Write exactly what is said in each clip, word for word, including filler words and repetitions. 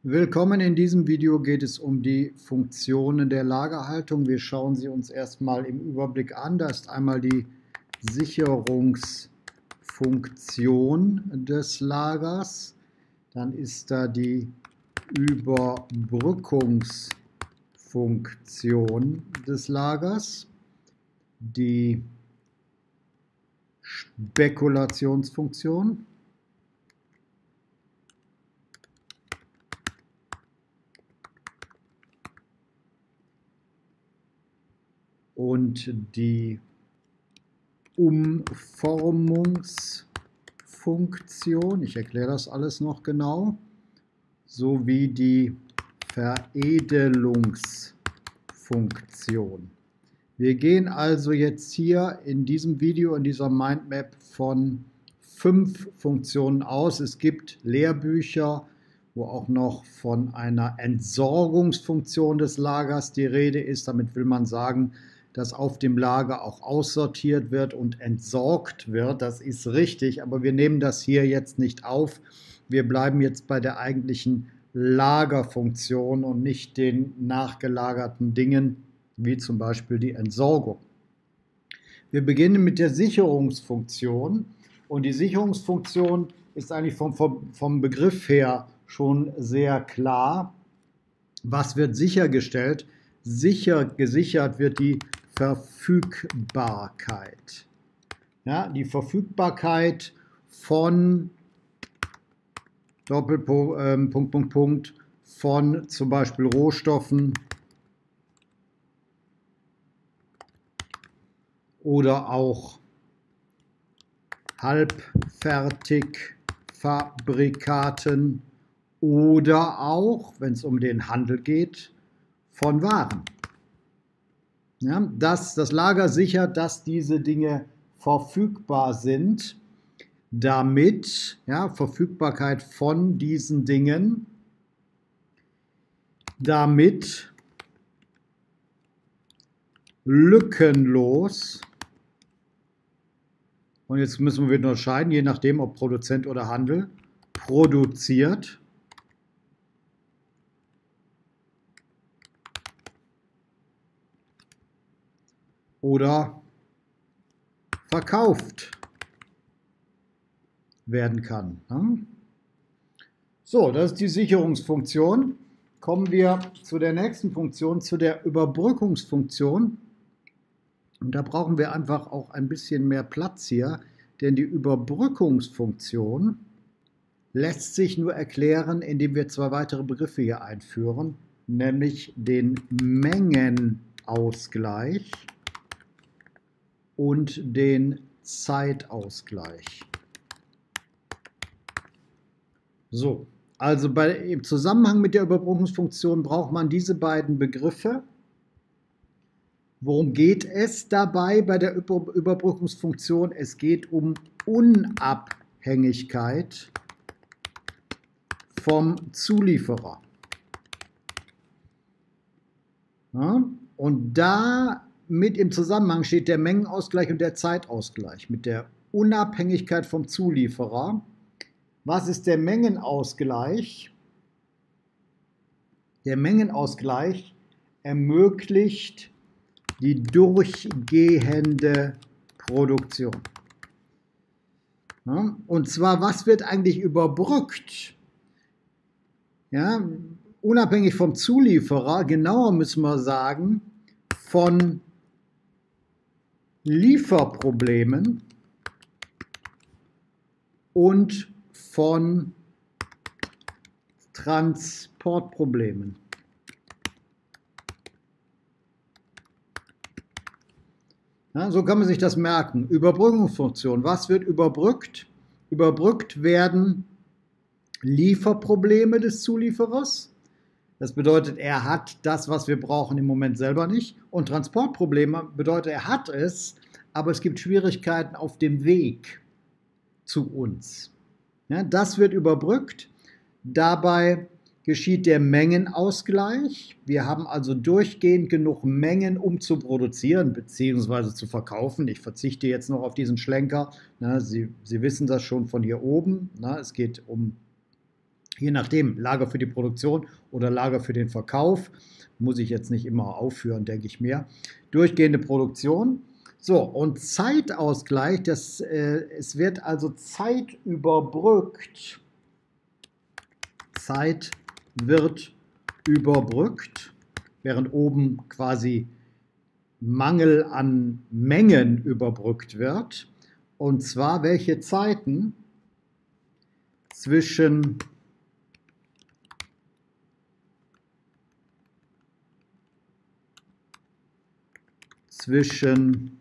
Willkommen, in diesem Video geht es um die Funktionen der Lagerhaltung. Wir schauen sie uns erstmal im Überblick an. Da ist einmal die Sicherungsfunktion des Lagers, dann ist da die Überbrückungsfunktion des Lagers, die Spekulationsfunktion, und die Umformungsfunktion, ich erkläre das alles noch genau, sowie die Veredelungsfunktion. Wir gehen also jetzt hier in diesem Video, in dieser Mindmap von fünf Funktionen aus. Es gibt Lehrbücher, wo auch noch von einer Entsorgungsfunktion des Lagers die Rede ist. Damit will man sagen, dass auf dem Lager auch aussortiert wird und entsorgt wird. Das ist richtig, aber wir nehmen das hier jetzt nicht auf. Wir bleiben jetzt bei der eigentlichen Lagerfunktion und nicht den nachgelagerten Dingen, wie zum Beispiel die Entsorgung. Wir beginnen mit der Sicherungsfunktion, und die Sicherungsfunktion ist eigentlich vom, vom Begriff her schon sehr klar. Was wird sichergestellt? Sicher gesichert wird die Verfügbarkeit. Ja, die Verfügbarkeit von Doppelpunkt, äh, Punkt, Punkt, Punkt, von zum Beispiel Rohstoffen oder auch Halbfertigfabrikaten oder auch, wenn es um den Handel geht, von Waren. Ja, dass das Lager sichert, dass diese Dinge verfügbar sind, damit, ja, Verfügbarkeit von diesen Dingen, damit lückenlos, und jetzt müssen wir unterscheiden, je nachdem, ob Produzent oder Handel, produziert oder verkauft werden kann. So, das ist die Sicherungsfunktion. Kommen wir zu der nächsten Funktion, zu der Überbrückungsfunktion. Und da brauchen wir einfach auch ein bisschen mehr Platz hier, denn die Überbrückungsfunktion lässt sich nur erklären, indem wir zwei weitere Begriffe hier einführen, nämlich den Mengenausgleich und den Zeitausgleich. So, also bei, im Zusammenhang mit der Überbrückungsfunktion braucht man diese beiden Begriffe. Worum geht es dabei bei der Über Überbrückungsfunktion? Es geht um Unabhängigkeit vom Zulieferer. Ja, und da mit im Zusammenhang steht der Mengenausgleich und der Zeitausgleich. Mit der Unabhängigkeit vom Zulieferer. Was ist der Mengenausgleich? Der Mengenausgleich ermöglicht die durchgehende Produktion. Ja, und zwar, was wird eigentlich überbrückt? Ja, unabhängig vom Zulieferer, genauer müssen wir sagen, von Lieferproblemen und von Transportproblemen. Ja, so kann man sich das merken. Überbrückungsfunktion. Was wird überbrückt? Überbrückt werden Lieferprobleme des Zulieferers. Das bedeutet, er hat das, was wir brauchen, im Moment selber nicht. Und Transportprobleme bedeutet, er hat es, aber es gibt Schwierigkeiten auf dem Weg zu uns. Ja, das wird überbrückt. Dabei geschieht der Mengenausgleich. Wir haben also durchgehend genug Mengen, um zu produzieren bzw. zu verkaufen. Ich verzichte jetzt noch auf diesen Schlenker. Na, Sie, Sie wissen das schon von hier oben. Na, es geht um je nachdem, Lager für die Produktion oder Lager für den Verkauf, muss ich jetzt nicht immer aufführen, denke ich mir. Durchgehende Produktion. So, und Zeitausgleich, das, äh, es wird also Zeit überbrückt. Zeit wird überbrückt, während oben quasi Mangel an Mengen überbrückt wird. Und zwar welche Zeiten zwischen zwischen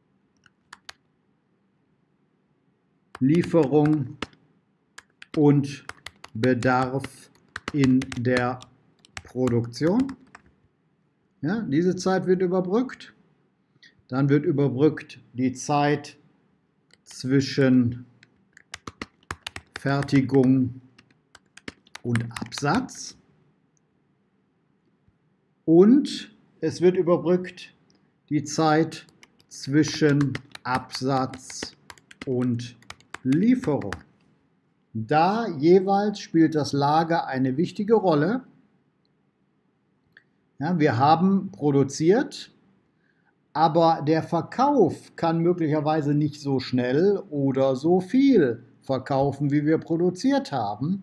Lieferung und Bedarf in der Produktion. Ja, diese Zeit wird überbrückt. Dann wird überbrückt die Zeit zwischen Fertigung und Absatz. Und es wird überbrückt die Zeit zwischen Absatz und Lieferung. Da jeweils spielt das Lager eine wichtige Rolle. Ja, wir haben produziert, aber der Verkauf kann möglicherweise nicht so schnell oder so viel verkaufen, wie wir produziert haben.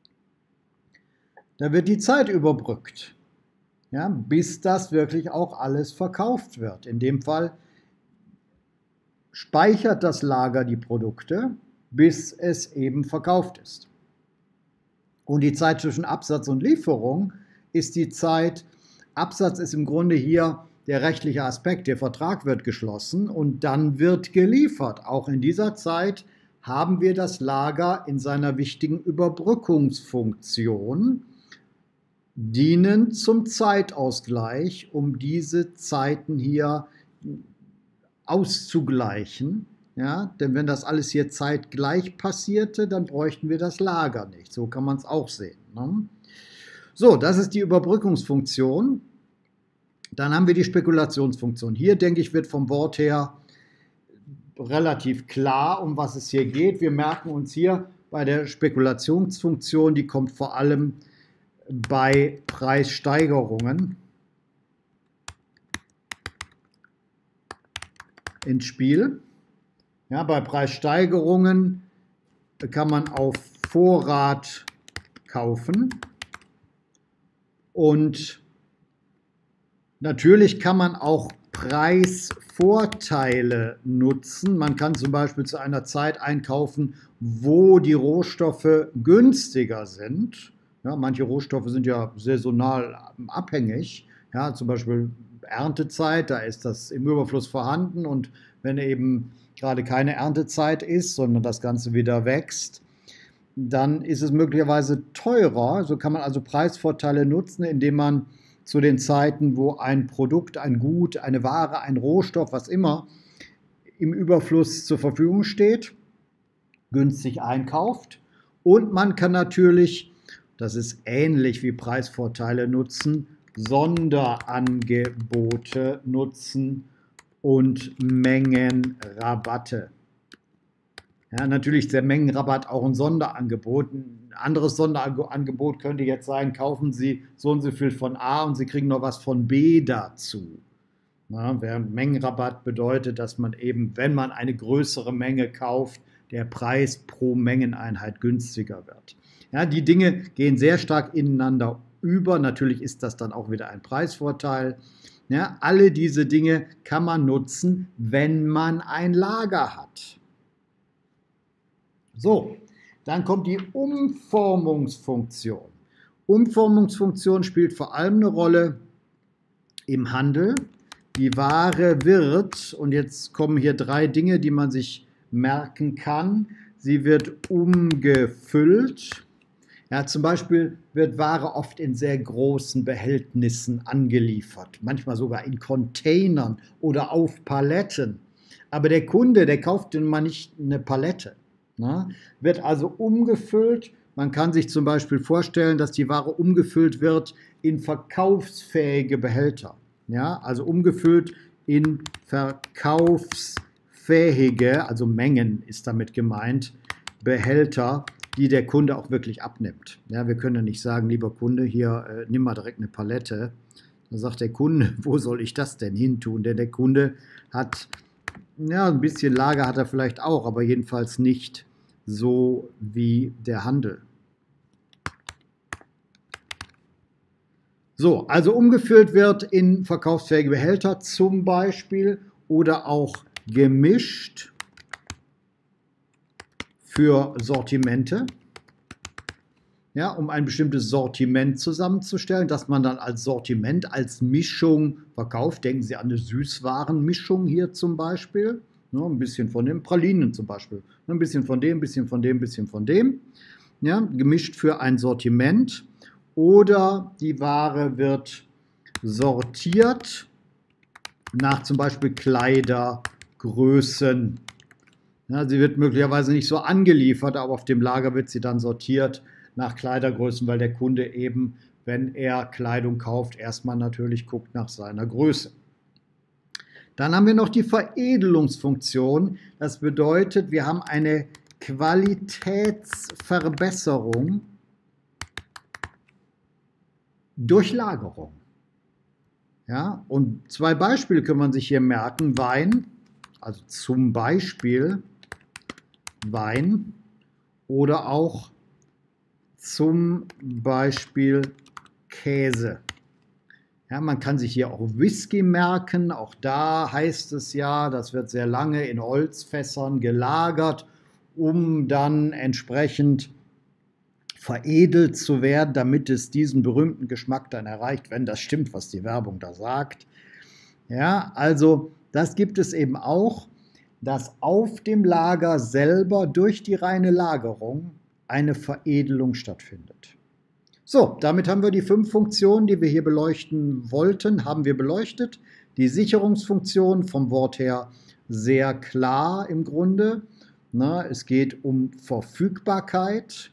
Da wird die Zeit überbrückt, ja, bis das wirklich auch alles verkauft wird. In dem Fall speichert das Lager die Produkte, bis es eben verkauft ist. Und die Zeit zwischen Absatz und Lieferung ist die Zeit, Absatz ist im Grunde hier der rechtliche Aspekt, der Vertrag wird geschlossen und dann wird geliefert. Auch in dieser Zeit haben wir das Lager in seiner wichtigen Überbrückungsfunktion, dienend zum Zeitausgleich, um diese Zeiten hier auszugleichen. Ja, denn wenn das alles hier zeitgleich passierte, dann bräuchten wir das Lager nicht. So kann man es auch sehen. Ne? So, das ist die Überbrückungsfunktion. Dann haben wir die Spekulationsfunktion. Hier, denke ich, wird vom Wort her relativ klar, um was es hier geht. Wir merken uns hier bei der Spekulationsfunktion, die kommt vor allem bei Preissteigerungen ins Spiel. Ja, bei Preissteigerungen kann man auf Vorrat kaufen und natürlich kann man auch Preisvorteile nutzen. Man kann zum Beispiel zu einer Zeit einkaufen, wo die Rohstoffe günstiger sind. Ja, manche Rohstoffe sind ja saisonal abhängig. Ja, zum Beispiel Erntezeit, da ist das im Überfluss vorhanden und wenn eben gerade keine Erntezeit ist, sondern das Ganze wieder wächst, dann ist es möglicherweise teurer. So kann man also Preisvorteile nutzen, indem man zu den Zeiten, wo ein Produkt, ein Gut, eine Ware, ein Rohstoff, was immer, im Überfluss zur Verfügung steht, günstig einkauft. Und man kann natürlich, das ist ähnlich wie Preisvorteile nutzen, Sonderangebote nutzen und Mengenrabatte. Ja, natürlich ist der Mengenrabatt auch ein Sonderangebot. Ein anderes Sonderangebot könnte jetzt sein, kaufen Sie so und so viel von A und Sie kriegen noch was von B dazu. Ja, während Mengenrabatt bedeutet, dass man eben, wenn man eine größere Menge kauft, der Preis pro Mengeneinheit günstiger wird. Ja, die Dinge gehen sehr stark ineinander über. Natürlich ist das dann auch wieder ein Preisvorteil. Ja, alle diese Dinge kann man nutzen, wenn man ein Lager hat. So, dann kommt die Umformungsfunktion. Umformungsfunktion spielt vor allem eine Rolle im Handel. Die Ware wird, und jetzt kommen hier drei Dinge, die man sich merken kann. Sie wird umgefüllt. Ja, zum Beispiel wird Ware oft in sehr großen Behältnissen angeliefert, manchmal sogar in Containern oder auf Paletten. Aber der Kunde, der kauft nun mal nicht eine Palette. Ne? Wird also umgefüllt. Man kann sich zum Beispiel vorstellen, dass die Ware umgefüllt wird in verkaufsfähige Behälter. Ja? Also umgefüllt in verkaufsfähige, also Mengen ist damit gemeint, Behälter, die der Kunde auch wirklich abnimmt. Ja, wir können ja nicht sagen, lieber Kunde, hier äh, nimm mal direkt eine Palette. Dann sagt der Kunde, wo soll ich das denn hin tun? Denn der Kunde hat, ja, ein bisschen Lager hat er vielleicht auch, aber jedenfalls nicht so wie der Handel. So, also umgefüllt wird in verkaufsfähige Behälter zum Beispiel oder auch gemischt für Sortimente, ja, um ein bestimmtes Sortiment zusammenzustellen, das man dann als Sortiment, als Mischung verkauft. Denken Sie an eine Süßwarenmischung hier zum Beispiel. Ja, ein bisschen von den Pralinen zum Beispiel. Ein bisschen von dem, ein bisschen von dem, ein bisschen von dem. Ja, gemischt für ein Sortiment. Oder die Ware wird sortiert nach zum Beispiel Kleidergrößen. Ja, sie wird möglicherweise nicht so angeliefert, aber auf dem Lager wird sie dann sortiert nach Kleidergrößen, weil der Kunde eben, wenn er Kleidung kauft, erstmal natürlich guckt nach seiner Größe. Dann haben wir noch die Veredelungsfunktion. Das bedeutet, wir haben eine Qualitätsverbesserung durch Lagerung. Ja, und zwei Beispiele kann man sich hier merken. Wein, also zum Beispiel Wein oder auch zum Beispiel Käse. Ja, man kann sich hier auch Whisky merken. Auch da heißt es ja, das wird sehr lange in Holzfässern gelagert, um dann entsprechend veredelt zu werden, damit es diesen berühmten Geschmack dann erreicht, wenn das stimmt, was die Werbung da sagt. Ja, also das gibt es eben auch, dass auf dem Lager selber durch die reine Lagerung eine Veredelung stattfindet. So, damit haben wir die fünf Funktionen, die wir hier beleuchten wollten, haben wir beleuchtet. Die Sicherungsfunktion vom Wort her sehr klar im Grunde. Na, es geht um Verfügbarkeit.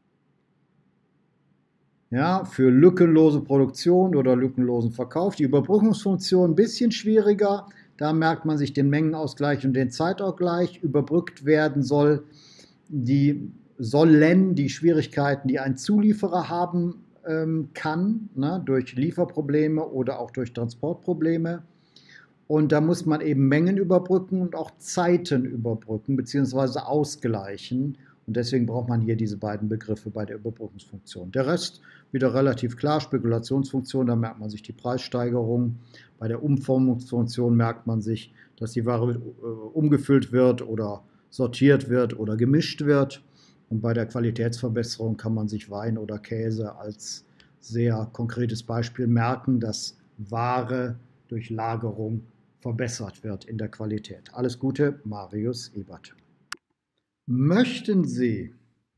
Ja, für lückenlose Produktion oder lückenlosen Verkauf. Die Überbrückungsfunktion ein bisschen schwieriger. Da merkt man sich den Mengenausgleich und den Zeitausgleich. Überbrückt werden soll die, sollen die Schwierigkeiten, die ein Zulieferer haben ähm, kann, ne, durch Lieferprobleme oder auch durch Transportprobleme. Und da muss man eben Mengen überbrücken und auch Zeiten überbrücken bzw. ausgleichen. Und deswegen braucht man hier diese beiden Begriffe bei der Überbrückungsfunktion. Der Rest wieder relativ klar, Spekulationsfunktion, da merkt man sich die Preissteigerung. Bei der Umformungsfunktion merkt man sich, dass die Ware umgefüllt wird oder sortiert wird oder gemischt wird. Und bei der Qualitätsverbesserung kann man sich Wein oder Käse als sehr konkretes Beispiel merken, dass Ware durch Lagerung verbessert wird in der Qualität. Alles Gute, Marius Ebert. Möchten Sie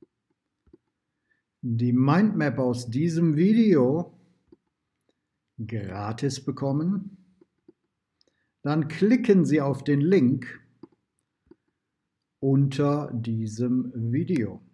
die Mindmap aus diesem Video gratis bekommen? Dann klicken Sie auf den Link unter diesem Video.